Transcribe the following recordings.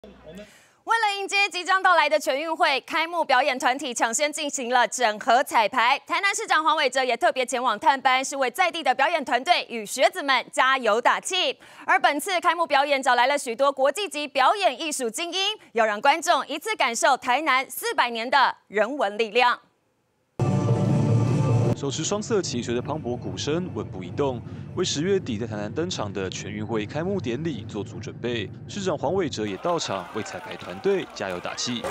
为了迎接即将到来的全运会，开幕表演团体抢先进行了整合彩排。台南市长黄伟哲也特别前往探班，是为在地的表演团队与学子们加油打气。而本次开幕表演找来了许多国际级表演艺术精英，要让观众一次感受台南400年的人文力量。 手持双色旗，随着磅礴鼓声稳步移动，为10月底在台南登场的全运会开幕典礼做足准备。市长黄伟哲也到场为彩排团队加油打气。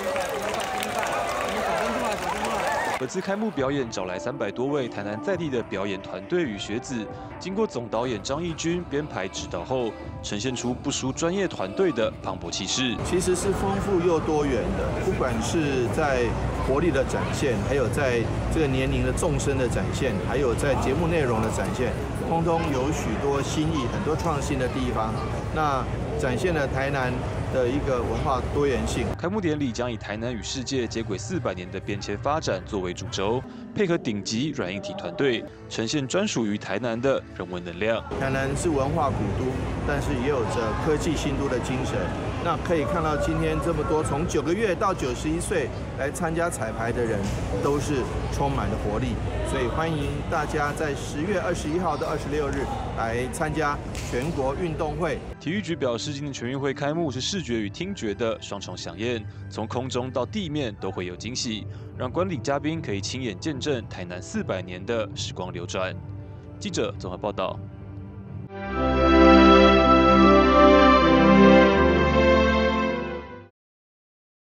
本次开幕表演找来300多位台南在地的表演团队与学子，经过总导演张义军编排指导后，呈现出不输专业团队的磅礴气势。 其实是丰富又多元的，不管是在活力的展现，还有在这个年龄的纵深的展现，还有在节目内容的展现，通通有许多新意、很多创新的地方。那展现了台南的一个文化多元性。 开幕典礼将以台南与世界接轨400年的变迁发展作为主轴，配合顶级软硬体团队，呈现专属于台南的人文能量。 台南是文化古都，但是也有着科技新都的精神。那可以看到今天这么多从9个月到91岁来参加彩排的人，都是充满了活力。所以欢迎大家在10月21号到26日来参加全国运动会。 体育局表示，今年全运会开幕是视觉与听觉的双重飨宴，从空中到地面都会有惊喜，让观礼嘉宾可以亲眼见证台南400年的时光流转。记者综合报道。